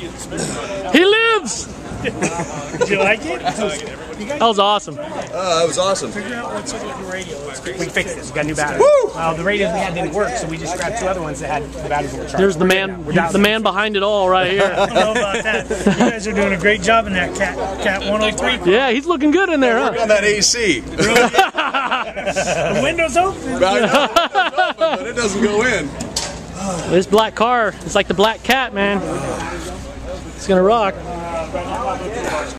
He lives! Did you like it? That was awesome. That was awesome. Figure out what's up with the radio. We fixed it. We got new batteries. Well, the radios we had didn't work, so we just grabbed 2 other ones that had the batteries on the charge. There's the man behind it all right here. I don't know about that. You guys are doing a great job in that Cat 103. Yeah, he's looking good in there, huh? On that AC. The window's open. I know, but it doesn't go in. This black car, it's like the black cat, man. It's gonna rock.